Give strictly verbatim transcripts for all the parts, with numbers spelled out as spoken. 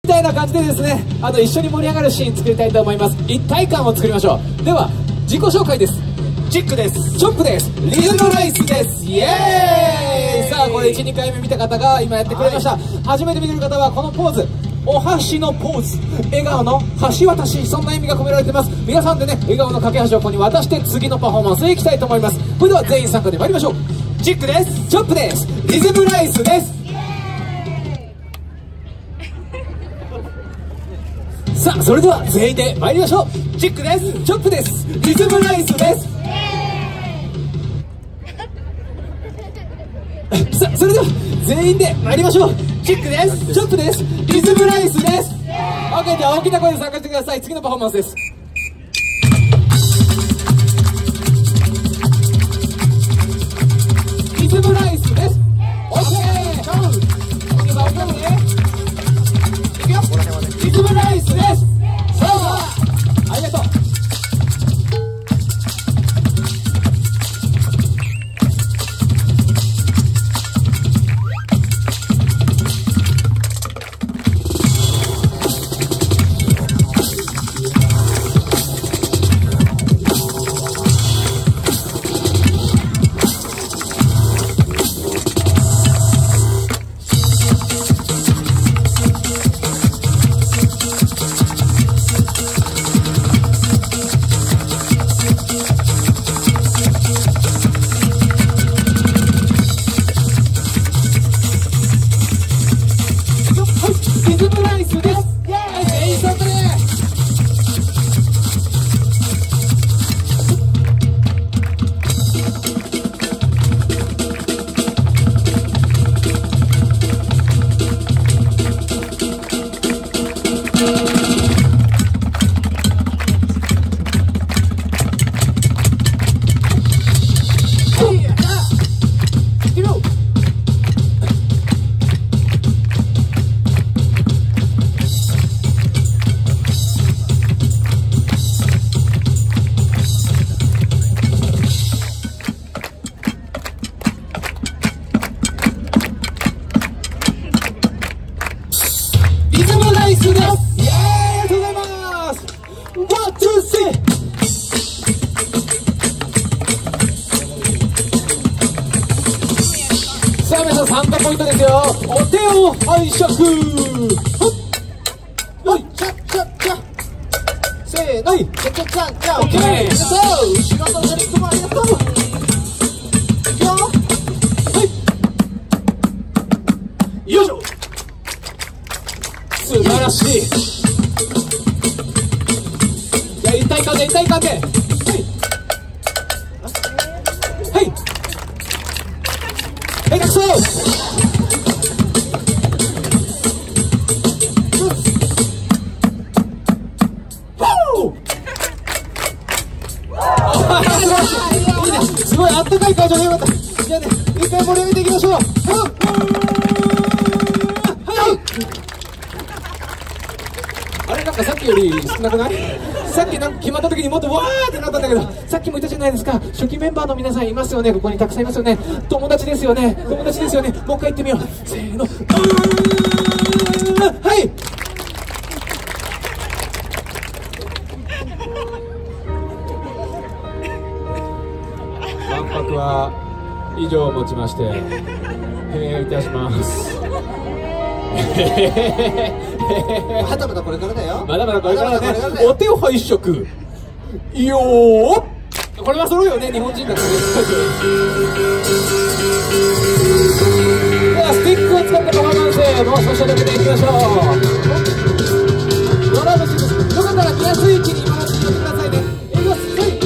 みたいな感じでですね、あの一緒に盛り上がるシーン作りたいと思います。一体感を作りましょう。では自己紹介です。 チックです。 チョップです。リズムライスです。イエーイ。さあこれいち、にかいめ見た方が今やってくれました、はい、初めて見てる方はこのポーズ、お箸のポーズ、笑顔の橋渡し、そんな意味が込められています。皆さんでね、笑顔の架け橋をここに渡して次のパフォーマンスへ行きたいと思います。それでは全員参加で参りましょう。 チックです。 チョップです。リズムライスです。さあそれでは全員で参りましょう。 チックです。 チョップです。リズムライスです。さあそれでは全員で参りましょう。 チックです。 チョップです。リズムライスです。 OK、 じゃあ大きな声で参加してください。次のパフォーマンスです。リズムライスです。 OK、 さあいくよ。リズムライスです。さあありがとう。さあ皆さん参加ポイントですよ。お手を拝借。はい、チャチャチャ。せーの、はい、チャチャチャチャ。オッケー。ありがとう。後ろのドリンクもありがとう。いくよ。はい。よいしょ。素晴らしい。じゃあ一体感で一体感で。はい。はい。はい、楽勝。すごいあったかい会場でよかった。じゃあね、一回盛り上げていきましょう。はい。あれなんかさっきより少なくない？さっきなんか決まった時にもっとわーってなったんだけど、さっきも言ったじゃないですか。初期メンバーの皆さんいますよね。ここにたくさんいますよね。友達ですよね。友達ですよね。もう一回言ってみよう。せーの。はい。万博は以上をもちまして閉園いたします。 まだまだこれからだよ。 まだまだこれからだね。お手を拝借。いいよー。これは揃うよね、日本人だからね。ではスティックを使ったパフォーマンス、もう少し上げていきましょう。ドラムシです。よかったら見やすい位置に今のうちに寄ってくださいね。いきます。はい。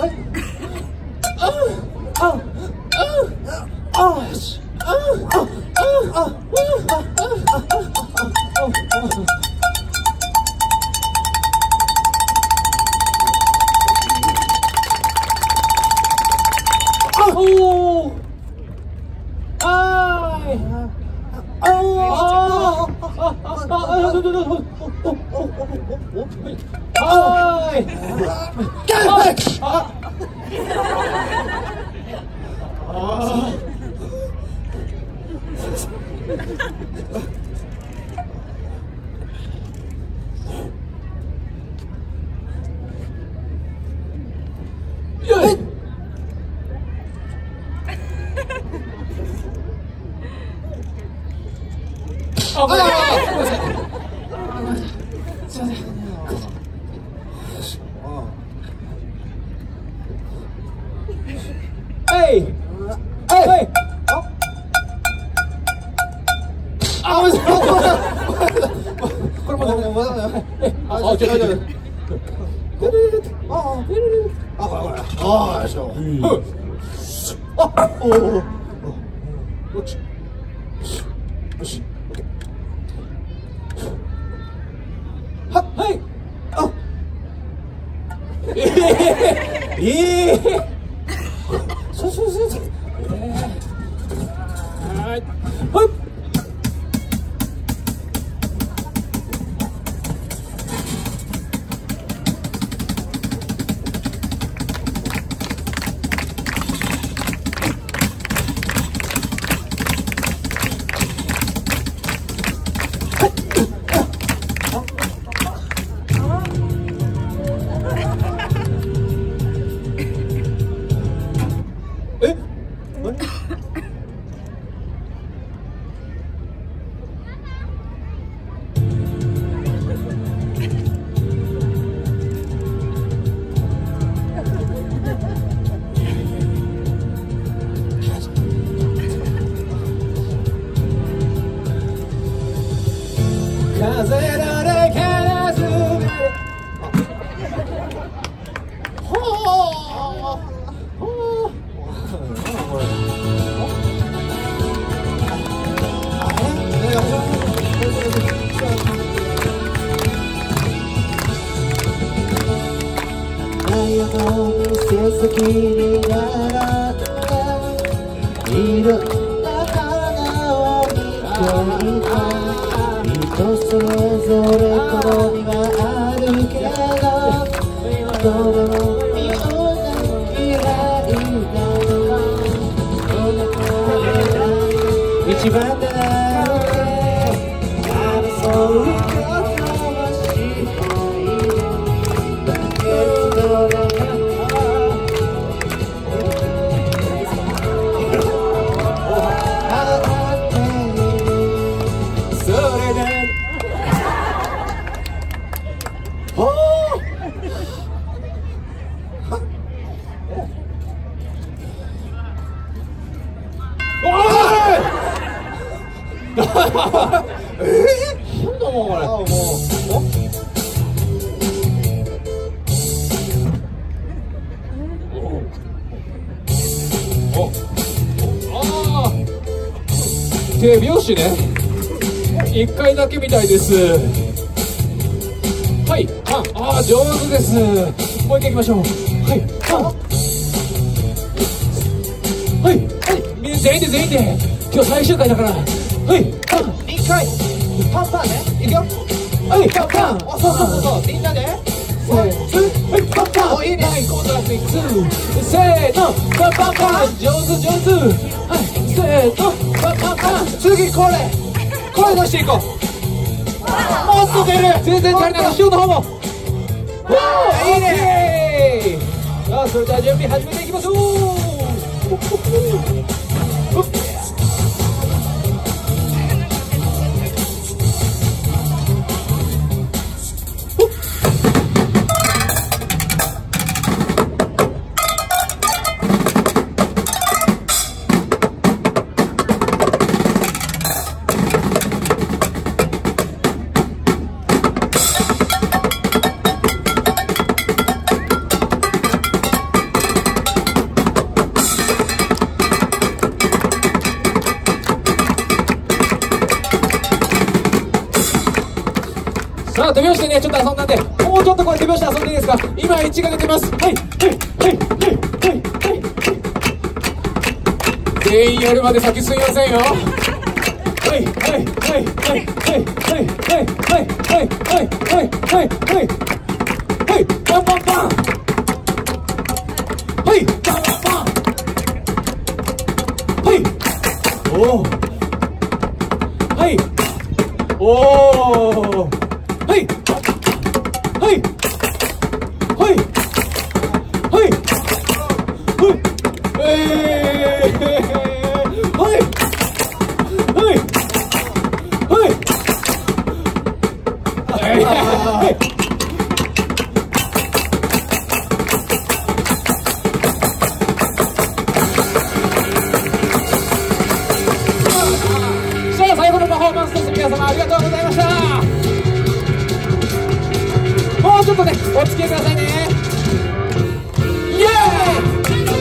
あ、ごめんなさい。すいません。はい。はい。あ、ごめんなさい。これもだめだめだめ。あ、ちょっと。あ、あ、ほらほら。ああ、よしょ。あ、おお。よし。よし。は、はい。あ。ええ。ええ。そうそうそうそう。はい。はい。風の中からすべてほうほう太陽の店先に並んでいろんな花を見ていた人それぞれ好みはあるけどどれもみんな嫌いだろう一番だって争うことはしないだけどえー、なんだもうこれ。あ、もう。お。お。ああ。手拍子ね。一回だけみたいです。はい。あ、ああ、上手です。もう一回行きましょう。はい。あ。はい。はい。全員で全員で。今日最終回だから。はい。 一回パンパンねいくよはいパンパン。 そうそうそうそうみんなではいパンパン。おいいね。はい今度はスイッチせーのパンパンパン。上手上手。はいせーのパンパンパン。 次これ声出していこうもっと出る全然足りない。後ろの方もいいね。さあそれでは準備始めていきましょう。 は手拍子でねちょっと遊んだんで、もうちょっとこれ手拍子で遊んでいいですか。今いちが出てます。はいはいはいはいはいはい。全員やるまで先すみませんよ。はいはいはいはいはいはいはいはいはいはいはいはいはいパンパンパン。はいパンパンパン。はいおおはいおおはいはいはいはいはいえーはいはいはいはい。じゃあ最後のパフォーマンスとして皆様ありがとうございました。もうちょっとねお付き合いくださいね。イエーイ。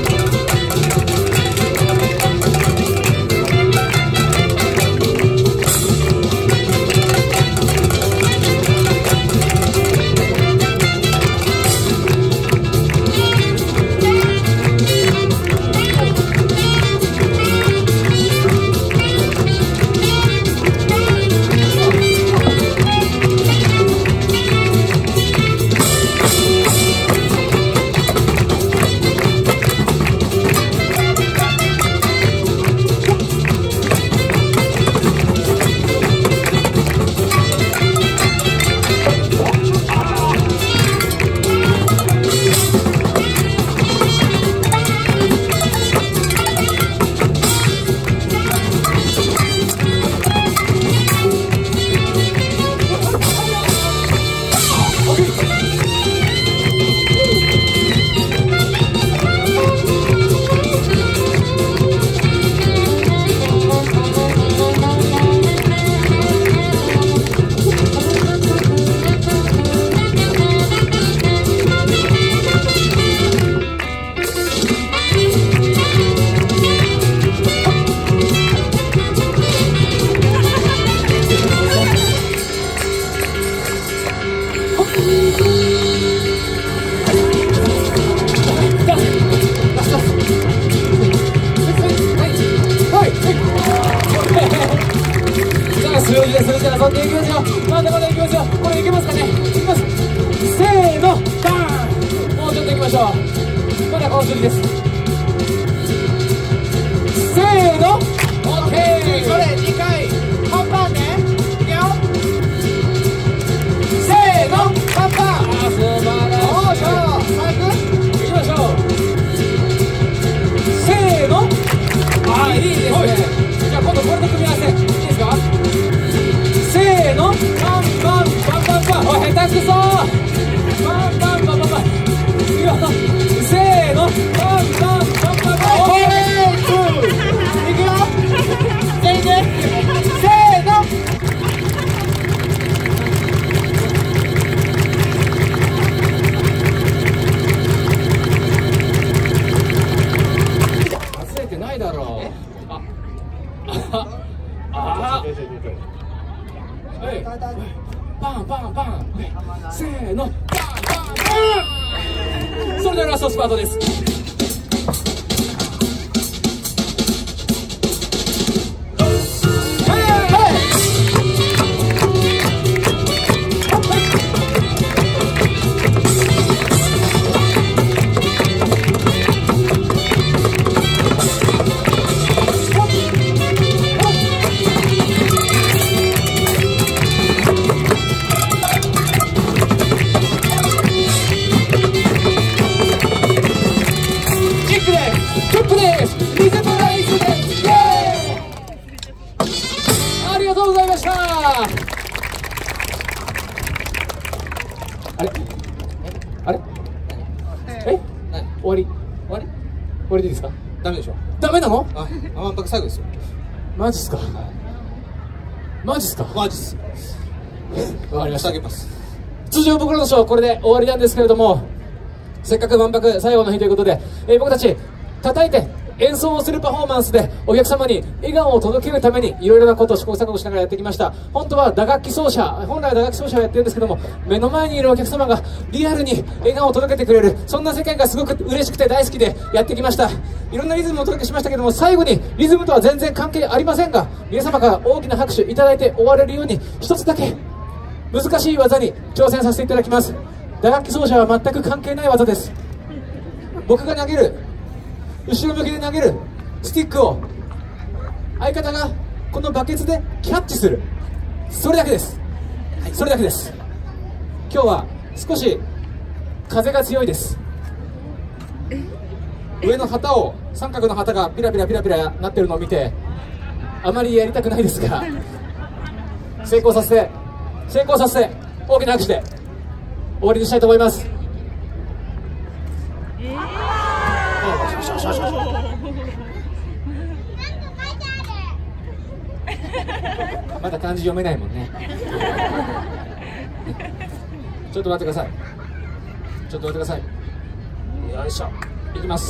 強いです。それじゃあ遊んでいきますよ。まだまだいきますよ。これいけますかね。いきます。せーのバーン。もうちょっといきましょう。まだこの距離です。せーのオッケー。それにかいパンパンね。いくよ。せーのパンパン。あ、素晴らしい。おーしょー。早くいきましょう。せーの。あ、いいですね。じゃあ今度これと組み合わせいいですか。せーのパンパンパンパンパン。おい下手くそー。パンパンパンパンパン。いくよ。せーのパンパンパンパンパン。オッケー。いくよ。全員でせーの。忘れてないだろう。あああはい、パンパンパン、せーのパンパンパン。それではラストスパートです。ありがとうございました。あれあれえ終わり終わり終わりでいいですか。ダメでしょ。ダメなの。あ、ワンパク最後ですよ。マジっすか。マジっすか。マジっす。わかりました。あげます。通常僕らのショーはこれで終わりなんですけれども、せっかく万博最後の日ということで、えー、僕たち叩いて演奏をするパフォーマンスでお客様に笑顔を届けるためにいろいろなことを試行錯誤しながらやってきました。本当は打楽器奏者、本来は打楽器奏者をやってるんですけども、目の前にいるお客様がリアルに笑顔を届けてくれる、そんな世界がすごく嬉しくて大好きでやってきました。いろんなリズムをお届けしましたけども、最後にリズムとは全然関係ありませんが、皆様から大きな拍手いただいて終われるように一つだけ難しい技に挑戦させていただきます。打楽器奏者は全く関係ない技です。僕が投げる、後ろ向きで投げるスティックを相方がこのバケツでキャッチする、それだけです。はい、それだけです。今日は少し風が強いです。上の旗を、三角の旗がピラピラピラピラなってるのを見てあまりやりたくないですが、成功させて成功させて大きな拍手で終わりにしたいと思います。えー、まだ漢字読めないもんね。ちょっと待ってください。ちょっと待ってください。よいしょ。いきます。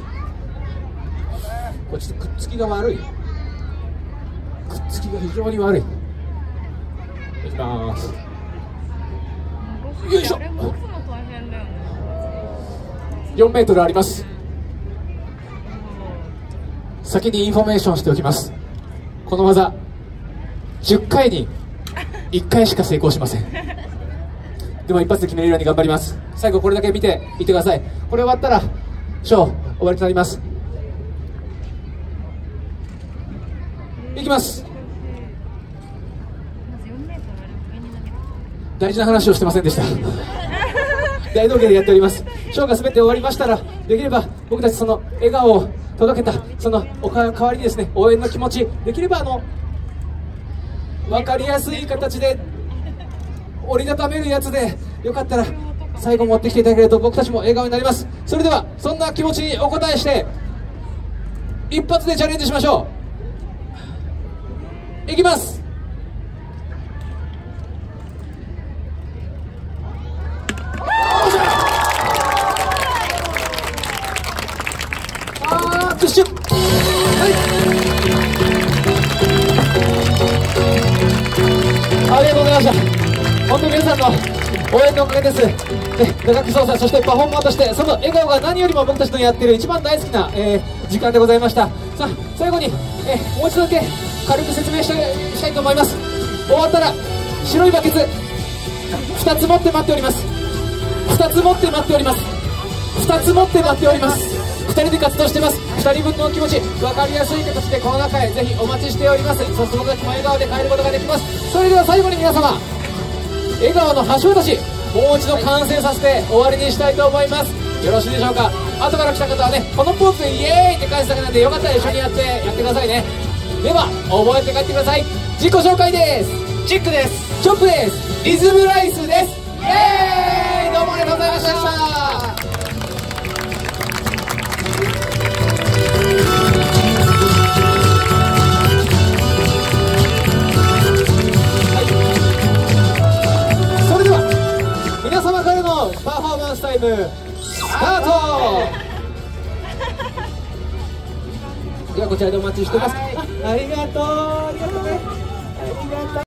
これちょっとくっつきが悪い。くっつきが非常に悪い。いきます。よいしょ。よんメートルあります。先にインフォメーションしておきます。この技じゅっかいにいっかいしか成功しません。でも一発で決めれるように頑張ります。最後これだけ見ていってください。これ終わったらショー終わりとなります。いきます。大事な話をしてませんでした。大道芸でやっております。ショーが全て終わりましたら、できれば僕たちその笑顔を届けたそのおか代わりにですね、応援の気持ちできればあの分かりやすい形で折りたためるやつでよかったら最後持ってきていただけると僕たちも笑顔になります。それではそんな気持ちにお応えして一発でチャレンジしましょう。いきます。あープッシュ、はい、ありがとうございました。本当に皆さんの応援のおかげです。ね、打楽器奏者、そしてパフォーマーとしてその笑顔が何よりも僕たちのやっている一番大好きな、えー、時間でございました。さあ最後に、えー、もう一度だけ軽く説明したい、したいと思います。終わったら白いバケツふたつ持って待っております。ふたつ持って待っております。ふたつ持って待っております。ふたりで活動してます。ふたりぶんの気持ち分かりやすい形でこの中へぜひお待ちしております。そして僕たちも笑顔で帰ることができます。それでは最後に皆様笑顔の橋渡しもう一度完成させて終わりにしたいと思います。よろしいでしょうか。後から来た方はね、このポーズでイエーイって返すだけなんでよかったら一緒にやってやってくださいね。では覚えて帰ってください。自己紹介です。 チックです。 チョップです。リズムライスです。イエーイ、どうもありがとうございました。皆様からのパフォーマンスタイムスタート。ではこちらでお待ちしてます。ありがとう、ありがとうね、ありがとう。